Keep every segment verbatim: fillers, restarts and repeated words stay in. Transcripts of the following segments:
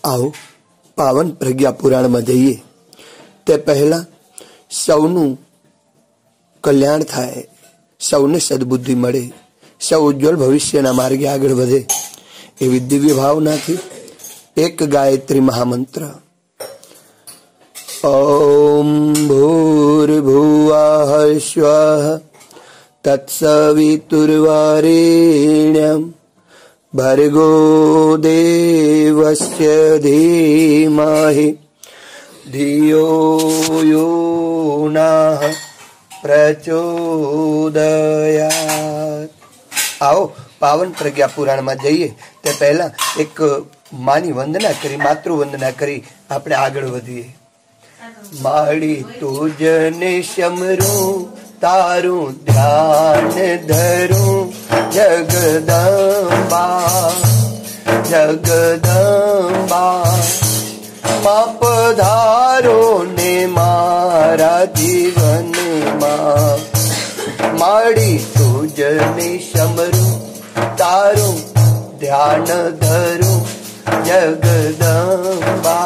आओ पावन प्रज्ञा पुराण में जईए ते पहला सौनु कल्याण थाय, सौने सद्बुद्धि मळे, सौ उज्ज्वल भविष्यना मार्गे आगळ वधे एवी दिव्य भावना थी एक गायत्री महामंत्र ओम भूर्भुवः स्वः तत्सवितुर्वरेण्यं भर्गो देवस्य धीमहि धियो यो नः प्रचोदयात्। आओ पावन प्रज्ञा पुराण में जईए ते पहला एक मानी वंदना करी, मातृ वंदना करी आपणे आगळ वधीए। माड़ी तुझने शमरू तारू ध्यान धरू जगदंबा जगदंबा मां पधारो ने मारा जीवन मां। माड़ी तुझने शमरू तारू ध्यान धरू जगदंबा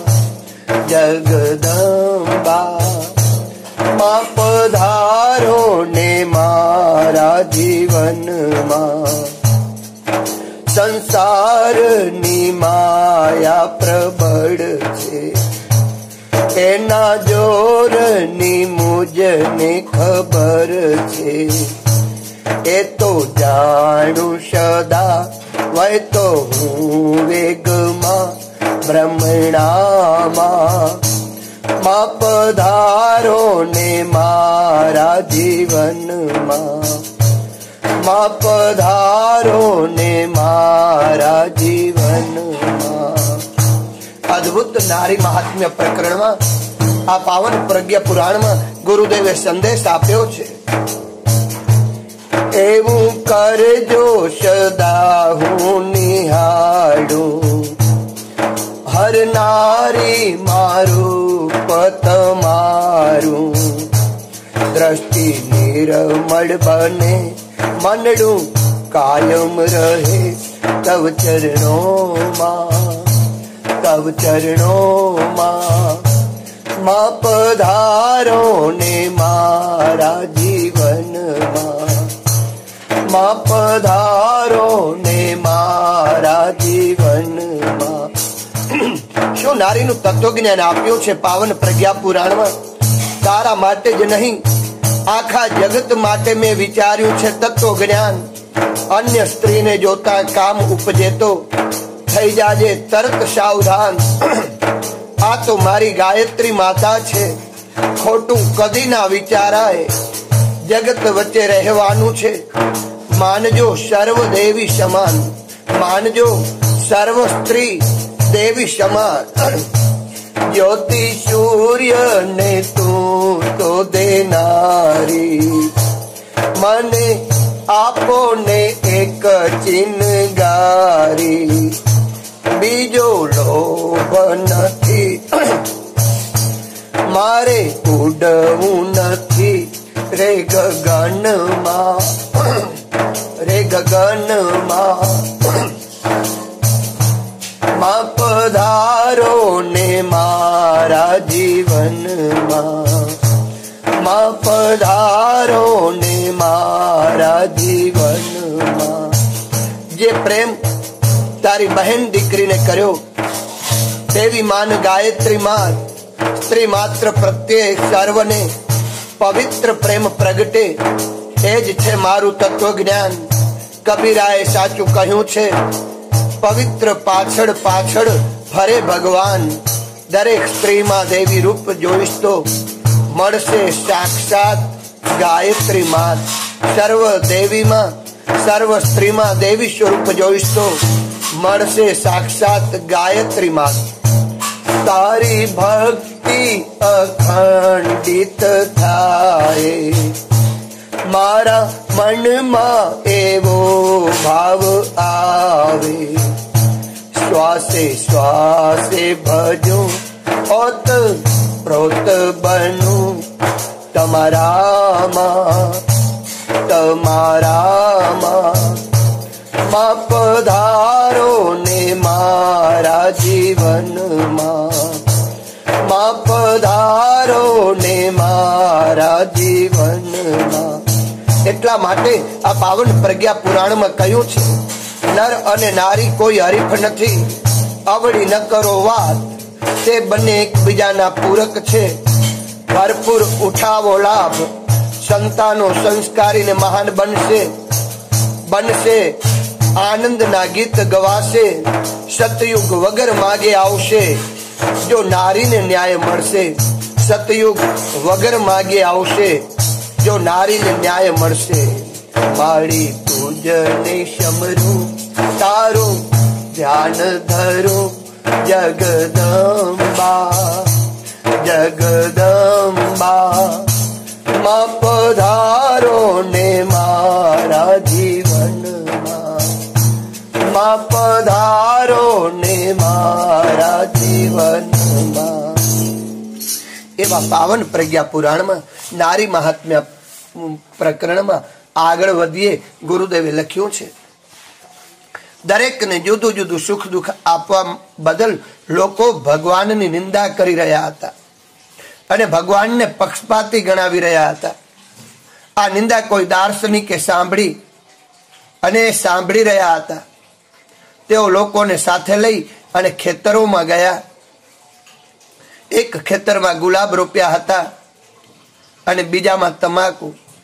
जगदंबा मां पधारो ने मारा जीवन मां। संसार नी माया प्रबळ छे एना जोर नी मुझने खबर छे। ए तो जाणू सदा वै तो हूँ वेगमा ब्रह्मणामा मां पधारो ने मारा जीवन मां। मां पधारो ने मारा जीवन मां। अद्भुत नारी महात्म्य प्रकरण में आ पावन प्रज्ञा पुराण में गुरुदेवे संदेश आप्यो छे। एवं करजो सदा हूँ निहाळू हर नारी मारू पत मारू। दृष्टि निर्मल बने मनडू कायम रहे तव चरणों मां तव चरणों मां। मां पधारो ने मारा जीवन मां। मां पधारो ने मारा जीवन मां। शो नारी नु तत्व ज्ञान आप्यो छे पावन प्रज्ञा पुराण में। तारा माटे ज नहीं आखा जगत माटे में विचार्यु छे तत्व ज्ञान। अन्य स्त्री ने जोता काम उपजे तो थई जाजे तरत सावधान। आ तो मारी गायत्री माता छे खोटू कदी ना विचाराय। जगत वच्चे रहवानु छे मानजो सर्व देवी समान। मानजो सर्व स्त्री देवी समान। ज्योति सूर्य ने तू तो देनारी मने आपो ने एक चिन्हगारी। बीजो लोभ नथी मारे उडवू नथी रे गगन मां रे गगन मां। मां पधारो ने मारा जीवन मां। मां पधारो ने मारा जीवन मां। जे प्रेम तारी बहन दीकरी ने कर्यो तेवी मान गायत्री मां स्त्री मात्र प्रत्यय सर्वने पवित्र प्रेम प्रगटे एज छे मारू तत्व ज्ञान। कबीराए साचू कह્યું છે पवित्र पाछड़ पाछड़ फरे भगवान। दरेक स्त्री मां देवी रूप जोईश तो मळशे साक्षात गायत्री मां। सर्व देवी मां सर्व स्त्री मां देवी स्वरूप जोईश तो मळशे साक्षात गायत्री मां। तारी भक्ति अखंडित थाय मारा मन मां एवो भाव आवे। श्वासे श्वासे भजो ओत प्रोत बनू तमारा मां तमारा मां। માં પધારો ને મારા જીવનમાં, માં પધારો ને મારા જીવનમાં. એટલા માટે આ પાવન પ્રજ્ઞા પુરાણમાં કહ્યું છે, નર અને નારી કોઈ હરીફ નથી, અવળી ન કરો વાત, તે બંને એકબીજાના પૂરક છે. ભરપૂર ઉઠાવો લાભ, સંતાનો સંસ્કારીને મહાન બનશે બનશે આનંદના ગીત ગવાશે. સતયુગ વગર માગે આવશે, જો નારીને ન્યાય મળશે. સતયુગ વગર માગે આવશે, જો નારીને ન્યાય મળશે. મારી પૂજને શમરું તારું ધ્યાન ધરું, જગદંબા જગદંબા. માં પધારો ને મારા જીવનમાં, માં પધારો ને મારા જીવનમાં. એવા પાવન પ્રજ્ઞા પુરાણમાં નારી મહાત્મ્ય પ્રકરણમાં આગળ વધીએ. ગુરુદેવે લખ્યું છે, દરેકને જુદું જુદું સુખ દુઃખ આપવા બદલ લોકો ભગવાનની નિંદા કરી રહ્યા હતા અને ભગવાનને પક્ષપાતી ગણાવી રહ્યા હતા. આ નિંદા કોઈ દાર્શનિકે સાંભળી અને સાંભળી રહ્યા હતા. તેઓ લોકોને સાથે લઈ અને ખેતરોમાં ગયા. એક ખેતરમાં ગુલાબ રોપ્યા હતા અને બીજામાં તમાકુ.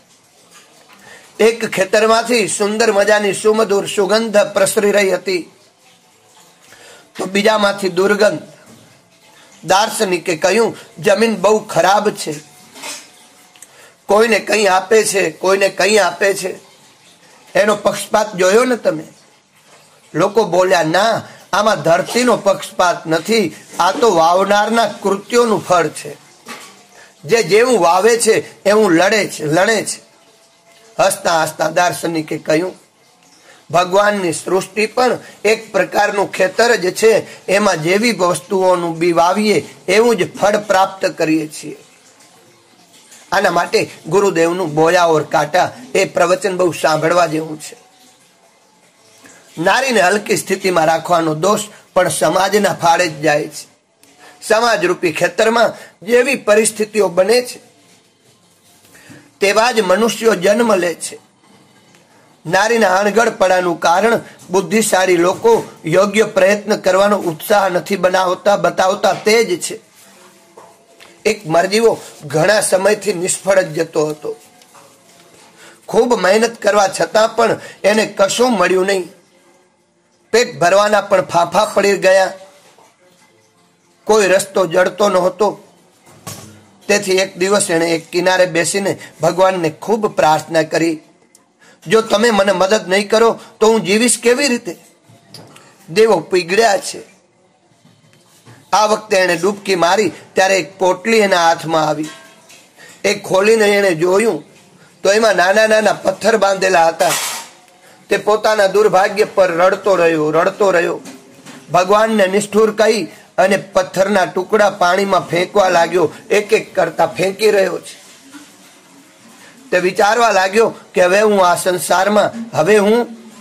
એક ખેતરમાંથી સુંદર મજાની સુમધુર સુગંધ પ્રસરી રહી હતી, તો બીજામાંથી દુર્ગંધ. દાર્શનિકે કહ્યું, જમીન બહુ ખરાબ છે, કોઈને કંઈ આપે છે, કોઈને કંઈ આપે છે. એનો પક્ષપાત જોયો ને તમે? લોકો બોલ્યા, ના, આમાં ધરતીનો પક્ષપાત નથી, આ તો વાવનારના કૃત્યોનું ફળ છે. જે જેવું વાવે છે એવું લડે છે લણે છે. હસતા હસતા દાર્શનિકે કહ્યું, ભગવાનની સૃષ્ટિ પણ એક પ્રકારનું ખેતર જ છે, એમાં જેવી વસ્તુઓનું બી વાવીએ એવું જ ફળ પ્રાપ્ત કરીએ છીએ. આના માટે ગુરુદેવનું બોયા ઓર કાંટા એ પ્રવચન બહુ સાંભળવા જેવું છે. નારીને હલકી સ્થિતિમાં રાખવાનો દોષ પણ સમાજના ફાળે જ જાય છે. સમાજ રૂપી ખેતરમાં જેવી પરિસ્થિતિઓ બને છે તેવા જ મનુષ્યો જન્મ લે છે. નારીના અણઘડપણાનું કારણ બુદ્ધિશાળી લોકો યોગ્ય પ્રયત્ન કરવાનો ઉત્સાહ નથી બનાવતા બતાવતા તે જ છે. એક મરજીવો ઘણા સમયથી નિષ્ફળ જ જતો હતો. ખૂબ મહેનત કરવા છતાં પણ એને કશું મળ્યું નહીં. પેટ ભરવાના પણ ફાફા પડી ગયા. કોઈ રસ્તો જડતો નહોતો. તેથી એક દિવસ એણે એક કિનારે બેસીને ભગવાનને ખૂબ પ્રાર્થના કરી, જો તમે મને મદદ નહીં કરો તો હું જીવીશ કેવી રીતે? દેવો પીગળ્યા છે. આ વખતે એણે ડૂબકી મારી ત્યારે એક પોટલી એના હાથમાં આવી. એ ખોલીને એણે જોયું તો એમાં નાના નાના પથ્થર બાંધેલા હતા. તે પોતાના દુર્ભાગ્ય પર રડતો રહ્યો રડતો રહ્યો ભગવાનને નિષ્ઠુર કહી અને પથ્થરના ટુકડા પાણીમાં ફેંકવા લાગ્યો. એક એક કરતા ફેંકી રહ્યો છે. તે વિચારવા લાગ્યો કે હવે હું આ સંસારમાં હવે હું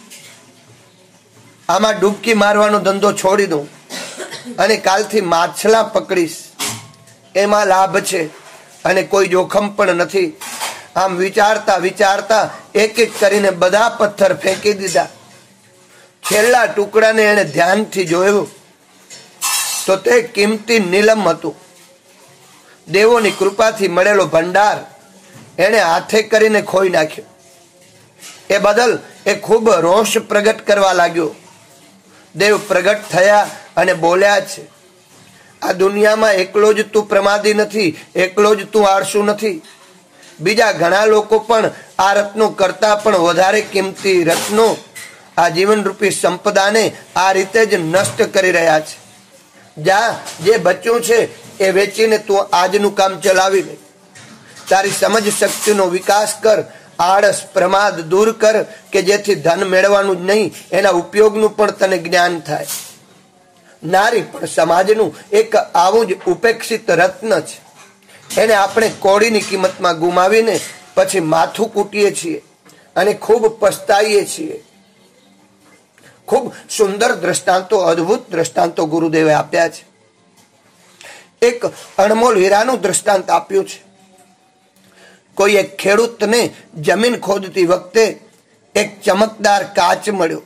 આમાં ડૂબકી મારવાનો ધંધો છોડી દઉં અને કાલથી માછલા પકડીશ. એમાં લાભ છે અને કોઈ જોખમ પણ નથી. આમ વિચારતા વિચારતા એક એક કરીને બધા પથ્થર ફેંકી દીધા. છેલ્લા ટુકડાને એને ધ્યાનથી જોયું તો તે કિંમતી નીલમ હતું. દેવોની કૃપાથી મળેલો ભંડાર એને હાથે કરીને ખોઈ નાખ્યો. એ બદલ એ ખૂબ રોષ પ્રગટ કરવા લાગ્યો. દેવ પ્રગટ થયા અને બોલ્યા છે, આ દુનિયામાં એકલો જ તું પ્રમાદી નથી, એકલો જ તું આળસુ નથી. બીજા ઘણા લોકો પણ આ રત્નો કરતા પણ વધારે કિંમતી રત્નો આ જીવનરૂપી સંપદાને આ રીતે જ નષ્ટ કરી રહ્યા છે. જા, જે બચ્યું છે એ વેચીને તું આજનું કામ ચલાવી લે. તારી સમજ શક્તિનો વિકાસ કર. આળસ પ્રમાદ દૂર કર કે જેથી ધન મેળવવાનું જ નહીં એના ઉપયોગનું પણ તને જ્ઞાન થાય. નારી પણ સમાજનું એક આવું જ ઉપેક્ષિત રત્ન છે. એને આપણે કોડીની કિંમતમાં ગુમાવીને પછી માથું કૂટીએ છીએ અને ખૂબ પસ્તાઈએ છીએ. ખૂબ સુંદર દ્રષ્ટાંતો, અદ્ભુત દ્રષ્ટાંતો ગુરુદેવે આપ્યા છે. એક અણમોલ હીરાનું દ્રષ્ટાંત આપ્યું છે. કોઈ એક ખેડૂતને જમીન ખોદતી વખતે એક ચમકદાર કાચ મળ્યો.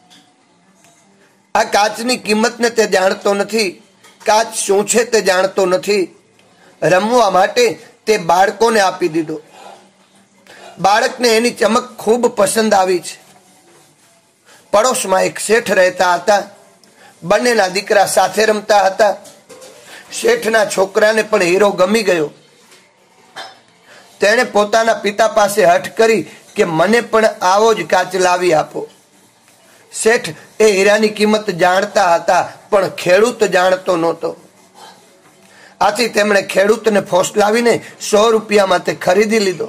આ કાચની કિંમતને તે જાણતો નથી, કાચ શું છે તે જાણતો નથી. રમવા માટે તે બાળકોને આપી દીધો. બાળકને એની ચમક ખૂબ પસંદ આવી છે. પડોશમાં એક શેઠ રહેતા હતા. બંનેના દીકરા સાથે રમતા હતા. શેઠના છોકરાને પણ હીરો ગમી ગયો. તેણે પોતાના પિતા પાસે હઠ કરી કે મને પણ આવો જ કાચ લાવી આપો. શેઠ એ હીરાની કિંમત જાણતા હતા, પણ ખેડૂત જાણતો નહોતો. આથી તેમણે ખેડૂતને ફોસલાવીને સો રૂપિયામાં તે ખરીદી લીધો.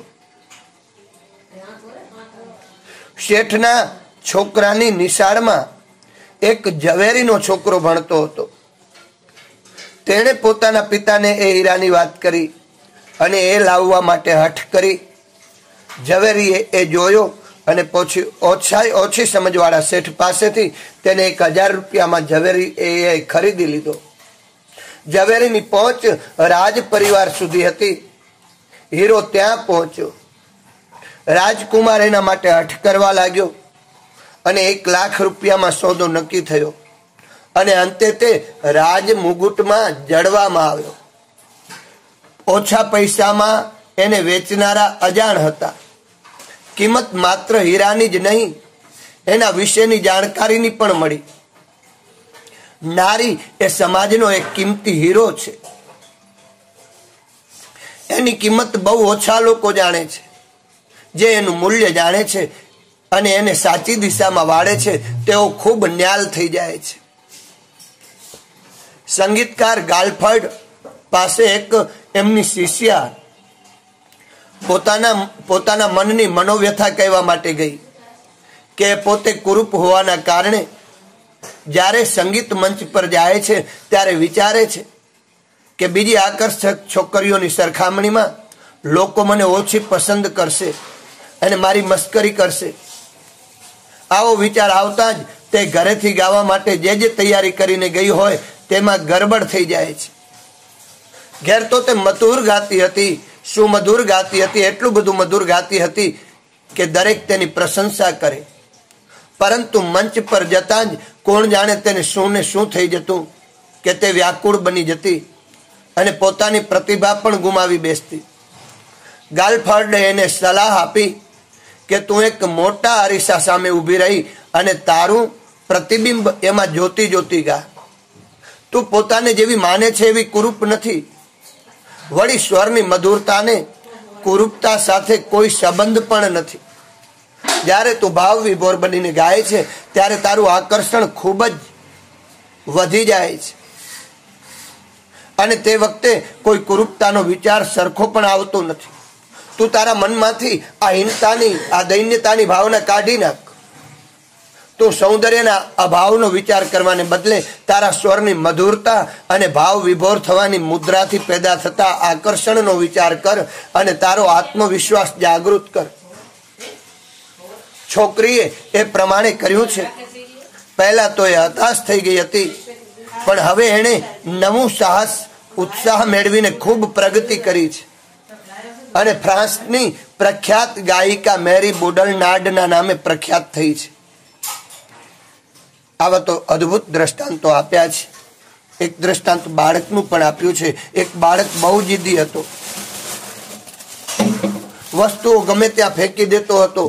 શેઠના છોકરાની નિશાળમાં એક ઝવેરીનો છોકરો ભણતો હતો. તેણે પોતાના પિતાને એ હીરાની વાત કરી અને એ લાવવા માટે હઠ કરી. ઝવેરીએ એ જોયો અને પછી ઓછા ઓછી સમજવાળા શેઠ પાસેથી તેને એક હજાર રૂપિયામાં ઝવેરી એ ખરીદી લીધો. ઝવેરીની પહોંચ રાજ પરિવાર સુધી હતી. હીરો ત્યાં પહોંચ્યો. રાજકુમાર એના માટે હઠ કરવા લાગ્યો અને એક લાખ રૂપિયામાં સોદો નક્કી થયો અને અંતે તે રાજ મુગુટમાં જડવામાં આવ્યો. ઓછા પૈસામાં એને વેચનારા અજાણ હતા. કિંમત માત્ર હીરાની જ નહીં, એના વિશેની જાણકારીની પણ મળી. નારી એ સમાજનો એક કિંમતી હીરો છે. એની કિંમત બહુ ઓછા લોકો જાણે છે. જે એનું મૂલ્ય જાણે છે અને એને સાચી દિશામાં વાળે છે, તેઓ ખૂબ ન્યાલ થઈ જાય છે. સંગીતકાર ગાલફર્ડ પાસે એક એમની શિષ્યા પોતાના પોતાના મનની મનોવ્યથા કહેવા માટે ગઈ કે પોતે કુરૂપ હોવાના કારણે જ્યારે સંગીત મંચ પર જાય છે ત્યારે વિચારે છે કે બીજી આકર્ષક છોકરીઓની સરખામણીમાં લોકો મને ઓછી પસંદ કરશે અને મારી મસ્કરી કરશે. આવો વિચાર આવતા જ તે ઘરેથી ગાવા માટે જે જે તૈયારી કરીને ગઈ હોય તેમાં ગરબડ થઈ જાય છે. ઘેર તો તે મધુર ગાતી હતી, શું મધુર ગાતી હતી, એટલું બધું મધુર ગાતી હતી કે દરેક તેની પ્રશંસા કરે. પરંતુ મંચ પર જતા જ કોણ જાણે તેને શું ને શું થઈ જતું કે તે વ્યાકુળ બની જતી અને પોતાની પ્રતિભા પણ ગુમાવી બેસતી. ગાલફર્ડે એને સલાહ આપી કે તું એક મોટા અરીસા સામે ઊભી રહી અને તારું પ્રતિબિંબ એમાં જોતી જોતી ગા. તું પોતાને જેવી માને છે એવી કુરૂપ નથી. વળી સ્વરની મધુરતાને કુરૂપતા સાથે કોઈ સંબંધ પણ નથી. જ્યારે તું ભાવ વિભોર બનીને ગાય છે ત્યારે તારું આકર્ષણ ખૂબ જ વધી જાય છે અને તે વખતે કોઈ કુરૂપતાનો વિચાર સરખો પણ આવતો નથી. તું તારા મનમાંથી આ હીનતાની, આ દૈન્યતાની ભાવના કાઢી નાખ. તું સૌંદર્યના અભાવનો વિચાર કરવાને બદલે તારા સ્વરની મધુરતા અને ભાવ વિભોર થવાની મુદ્રાથી પેદા થતા આકર્ષણનો વિચાર કર અને તારો આત્મવિશ્વાસ જાગૃત કર. છોકરીએ એ પ્રમાણે કર્યું છે. પહેલા તો એ હતાશ થઈ ગઈ હતી, પણ હવે એણે નવું સાહસ, ઉત્સાહ મેળવીને ખૂબ પ્રગતિ કરી છે અને ફ્રાન્સની પ્રખ્યાત ગાયિકા મેરી બોડલનાર્ડના નામે પ્રખ્યાત થઈ છે. આવા તો અદ્ભુત દ્રષ્ટાંતો આપ્યા છે. એક દ્રષ્ટાંત બાળકનું પણ આપ્યું છે. એક બાળક બહુ જિદ્દી હતો. વસ્તુઓ ગમે ત્યાં ફેંકી દેતો હતો,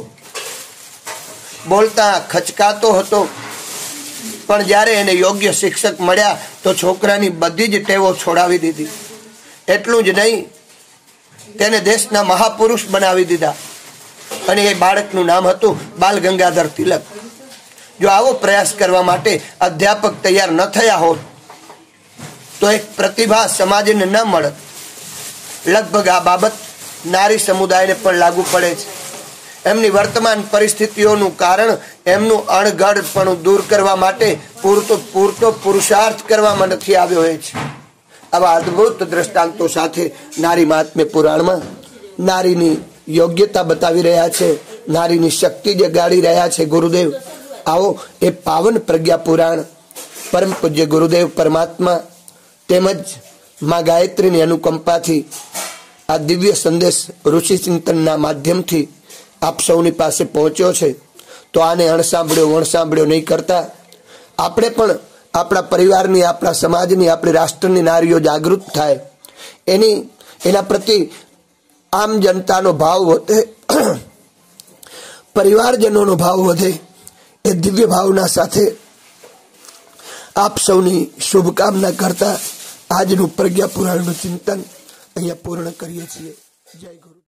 બોલતા ખચકાતો હતો. પણ જ્યારે એને યોગ્ય શિક્ષક મળ્યા તો છોકરાની બધી જ ટેવો છોડાવી દીધી. એટલું જ નહીં, તેને દેશના મહાપુરુષ બનાવી દીધા અને એ બાળકનું નામ હતું બાલ ગંગાધર તિલક. જો આવો પ્રયાસ કરવા માટે અધ્યાપક તૈયાર ન થયા હોત તો એક પ્રતિભા સમાજને ન મળત. લગભગ આ બાબત નારી સમુદાયને પણ લાગુ પડે છે. એમની વર્તમાન પરિસ્થિતિઓનું કારણ એમનું અણઘડપણું દૂર કરવા માટે પૂરતો પૂરતો પુરુષાર્થ કરવામાં નથી આવ્યો હોય છે. આવા અદ્ભુત દ્રષ્ટાંતો સાથે નારી મહાત્મ્ય પુરાણમાં નારીની યોગ્યતા બતાવી રહ્યા છે, નારીની શક્તિ જગાડી રહ્યા છે ગુરુદેવ. आओ ए पावन प्रज्ञा पुराण परम पूज्य गुरुदेव परमात्मा तेमज मां गायत्री अनुकंपा थी आ दिव्य संदेश ऋषि चिंतन माध्यम थी आप सौनी पासे पहुंच्यो छे। तो आने अणसांभळ्यो वणसांभळ्यो नहीं करता आपणे पण आपणा परिवारनी आपणा समाजनी आपणी राष्ट्रनी नारीओ जागृत थाय एनी एना प्रति आम जनतानो भाव वधे परिवारजनोनो भाव वधे ए दिव्य भावना साथे आप सौनी शुभकामना करता आजनु प्रज्ञा पुराणनुं चिंतन अहींया पूर्ण करीए छीए। जय गुरु।